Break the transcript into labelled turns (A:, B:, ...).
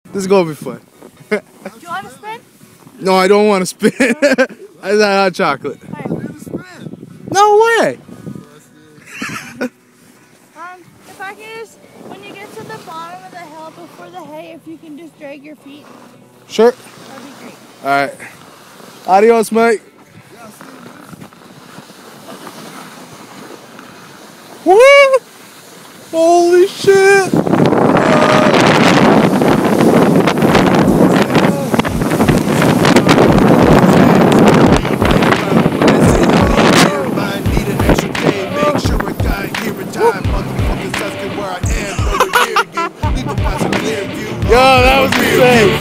A: This is gonna be fun.
B: Do you want to spin?
A: No, I don't want to spin. I just had hot chocolate.
B: Right.
A: No way.
B: If I can just, when you get to the bottom of the hill before the hay, if you can just drag your feet,
A: Sure.
B: that'd be great.
A: All right. Adios, mate. Woo! Holy shit! Yo, that was insane.